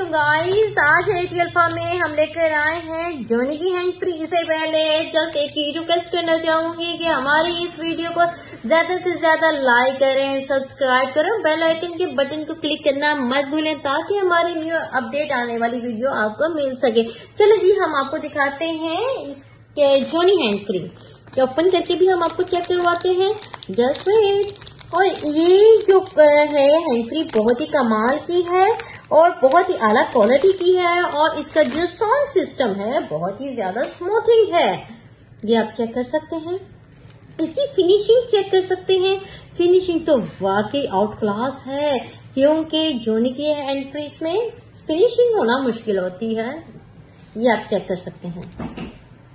तो गाइस आज eighty alpha में हम लेकर आए हैं जोनी की हैंड फ्री। इससे पहले जस्ट एक ही रिक्वेस्ट करना चाहूंगी कि हमारी इस वीडियो को ज्यादा से ज्यादा लाइक करें, सब्सक्राइब करें, बेल आइकन के बटन को क्लिक करना मत भूलें ताकि हमारी न्यू अपडेट आने वाली वीडियो आपको मिल सके। चलो जी, हम आपको दिखाते हैं इसके जोनी हैंड फ्री ओपन करके भी हम आपको चेक करवाते हैं। Just wait. और ये जो है हैंड फ्री बहुत ही कमाल की है और बहुत ही आला क्वालिटी की है और इसका जो साउंड सिस्टम है बहुत ही ज्यादा स्मूथिंग है। ये आप चेक कर सकते हैं। इसकी फिनिशिंग चेक कर सकते हैं। फिनिशिंग तो वाकई आउट क्लास है क्योंकि जोनी की हैंड फ्रीज में फिनिशिंग होना मुश्किल होती है। ये आप चेक कर सकते हैं।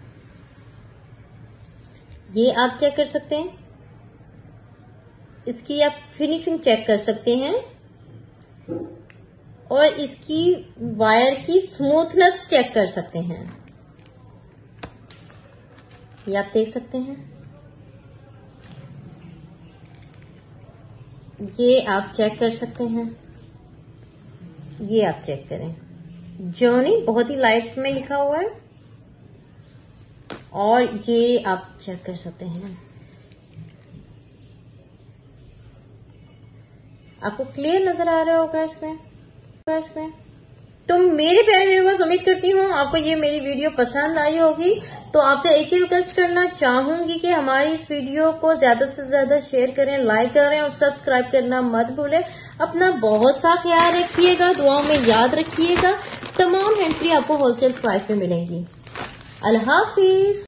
ये आप चेक कर सकते हैं। इसकी आप फिनिशिंग चेक कर सकते हैं और इसकी वायर की स्मूथनेस चेक कर सकते हैं। ये आप देख सकते हैं। ये आप चेक कर सकते हैं। ये आप चेक करें। जोनी बहुत ही लाइट में लिखा हुआ है और ये आप चेक कर सकते हैं। आपको क्लियर नजर आ रहा होगा इसमें। तो मेरे प्यारे व्यूअर्स, उम्मीद करती हूँ आपको ये मेरी वीडियो पसंद आई होगी। तो आपसे एक ही रिक्वेस्ट करना चाहूंगी कि हमारी इस वीडियो को ज्यादा से ज्यादा शेयर करें, लाइक करें और सब्सक्राइब करना मत भूलें। अपना बहुत सा ख्याल रखिएगा, दुआओं में याद रखिएगा। तमाम हैंड फ्री आपको होलसेल प्राइस में मिलेंगी। अल्लाह हाफिज।